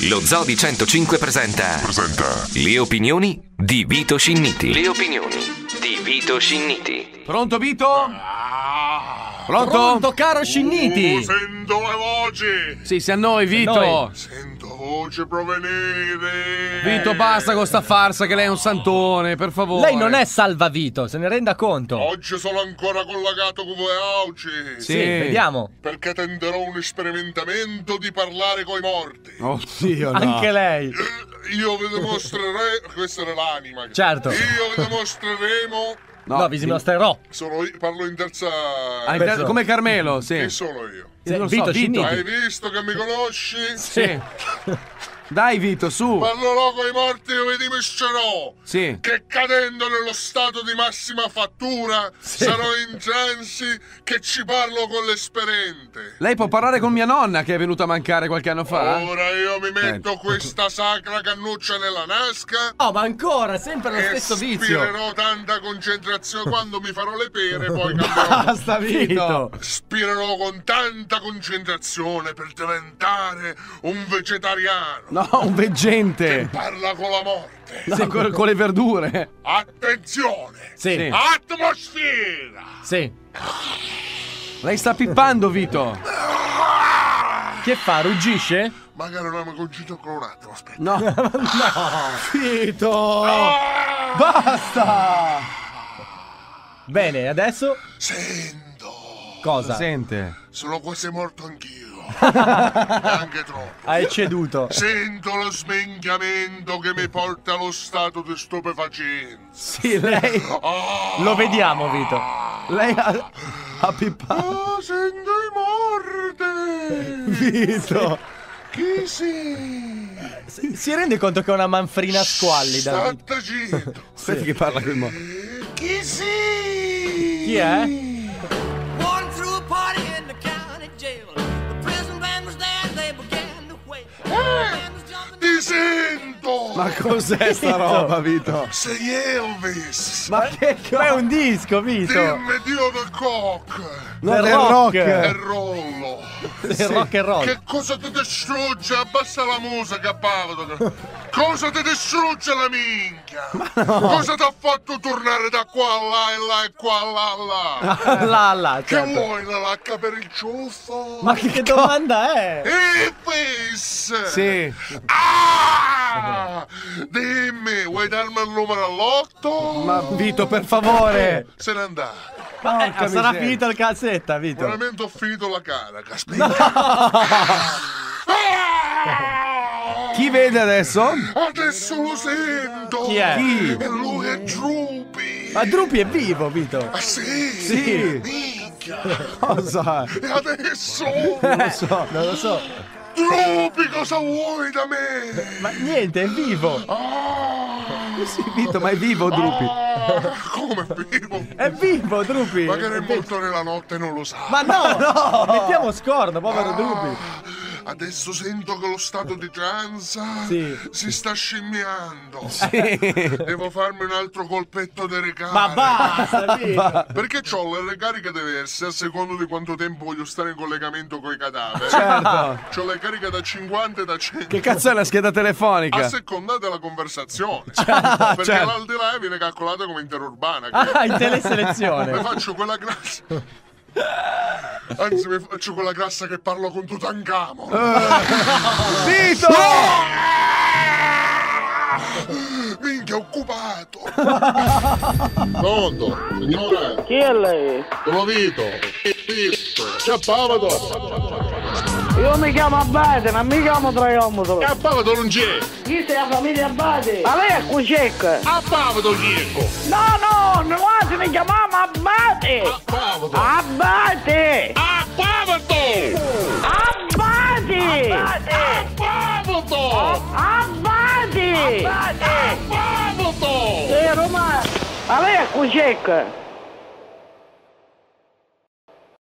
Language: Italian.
Lo Zoo di 105 presenta le opinioni di Vito Scinniti. Le opinioni di Vito Scinniti. Pronto, Vito? Pronto, caro Scinniti? Sento le voci. Sì, sei a noi, Vito. Sento voci provenire. Vito, basta con sta farsa che lei è un santone, per favore. Lei non è salvavito, se ne renda conto. Oggi sono ancora collegato con voi oggi. Sì. Vediamo. Perché tenterò un sperimentamento di parlare coi morti. Oddio, no. Anche lei. Io vi dimostrerei. Questa era l'anima. Certo. Io vi dimostreremo. No, vi dimostrerò. Parlo in terza. Come Carmelo, sì. Chi sono io? Io lo so, Vito Vito. Scinniti. Hai visto che mi conosci? Sì. Dai, Vito, su. Parlerò coi morti e vi dimostrerò Sì. che cadendo nello stato di massima fattura sarò in transi che ci parlo con l'esperente. Lei può parlare con mia nonna che è venuta a mancare qualche anno fa? Ora io mi metto questa sacra cannuccia nella nasca Oh, ma ancora, sempre lo e stesso vizio. spirerò tanta concentrazione quando mi farò le pere, poi cambierò. Basta, Vito. Spirerò con tanta concentrazione per diventare un vegetariano. No, un veggente. Parla con la morte. No, con le verdure. Attenzione! Sì. Atmosfera! Sì. Lei sta pippando, Vito. Che fa? Ruggisce? Magari non mi concito ancora un attimo, aspetta. No. Vito. Basta. Bene, adesso Sento! cosa? Sente. Sono quasi morto anch'io. Anche troppo. Hai ceduto. Sento lo smenchiamento che mi porta allo stato di stupefacenza. Sì, lei. Ah. Lo vediamo, Vito. Lei ha pippato. Sento i morti! Vito. Chi sei? Si rende conto che è una manfrina squallida? State zitto! Aspetti che parla con il morto. Chi sei? Chi è? Walking through a party in the county jail. The prison band was there, they began to wail. The band was jumping Ti sento! Ma cos'è sta roba, Vito? Sei Elvis! Ma che Ma è un disco, Vito. Dimmi Dio del cock! No, del del rock. rock. E rollo! Del rock and roll. Che cosa ti distrugge? Abbassa la musica, Paolo! Cosa ti distrugge la minchia? Cosa ti ha fatto tornare da qua a là e qua a là? Là, Che certo. vuoi la lacca per il ciuffo? Ma che domanda è? Elvis! Sì. Ah! Dimmi, vuoi darmi il numero all'otto? Ma Vito, per favore. Se n'è andato. Porca Sarà miseria. finita il cassetta, Vito. Veramente ho finito la carica. Aspetta. Ah! Chi vede adesso? Adesso lo sento. Chi è? Chi? E lui è Drupi. Ma Drupi è vivo, Vito. Ah sì? Sì. Minchia. Cosa? E adesso? Non lo so. Drupi, cosa vuoi da me? Ma niente, è vivo. Sì, Vito, ma è vivo, Drupi. Come vivo? È vivo, Drupi. Magari è morto nella notte e non lo sa. Ma no! Mettiamo scorno, povero Drupi. Adesso sento che lo stato di tranza Sì. si sta scimmiando. Devo farmi un altro colpetto di ricarica. Ma basta, Vito. Perché ho le ricariche diverse a secondo di quanto tempo voglio stare in collegamento con i cadaveri. Certo. C'ho le cariche da 50 e da 100. Che cazzo è la scheda telefonica? A seconda della conversazione. Perché certo. l'aldilà viene calcolata come interurbana. Ah, in Mi teleselezione. faccio quella grassa. Anzi, mi faccio quella grassa che parlo con Tutankhamon. Vito! Minchia, occupato. Pronto, signore? Chi è lei? Sono Vito. C'è Pavato. Io mi chiamo Abate, non mi chiamo Traiomotolo. A Pavato non c'è. Chi sei la famiglia Abate? Ma lei è Cucecca? A Pavato chieco. No, noi si mi chiamiamo Abate! A Pavato. Abate! A Pavato. Abate! A Pavato. Abate! A Pavato. Sei romano! Ma lei è Cucecca?